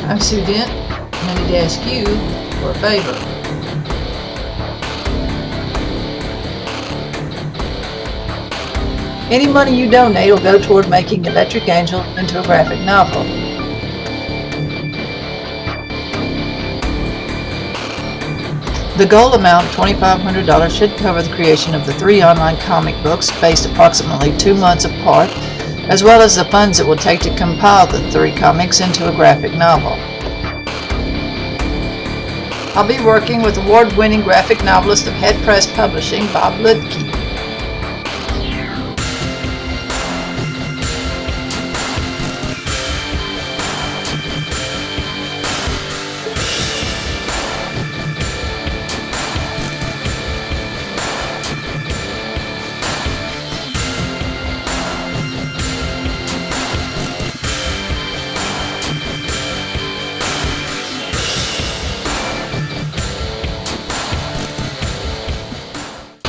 I'm Sue Dent, and I need to ask you for a favor. Any money you donate will go toward making Electric Angel into a graphic novel. The goal amount of $2,500 should cover the creation of the 3 online comic books spaced approximately 2 months apart, as well as the funds it will take to compile the 3 comics into a graphic novel. I'll be working with award-winning graphic novelist of Head Press Publishing, Bob Ludke.